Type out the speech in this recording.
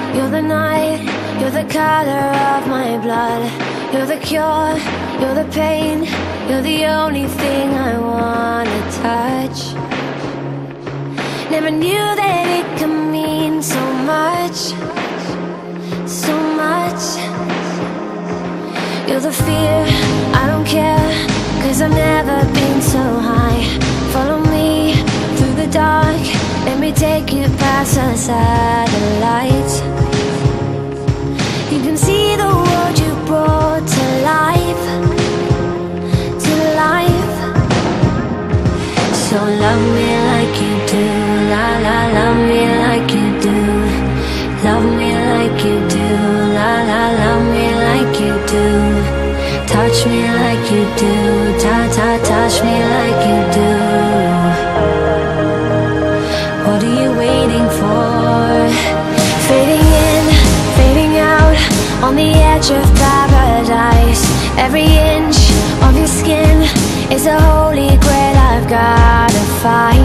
You're the night, you're the color of my blood. You're the cure, you're the pain. You're the only thing I wanna touch. Never knew that it could mean so much, so much. You're the fear, I don't care, 'cause I've never been so high. Follow me through the dark, let me take you past the satellites. You can see the world you brought to life, to life. So love me like you do, la la, love me like you do. Love me like you do, la la, love me like you do. Touch me like you do, ta ta, touch me like you do. What are you waiting for? Fading in, fading out, on the edge of paradise. Every inch of your skin is a holy grail I've gotta find.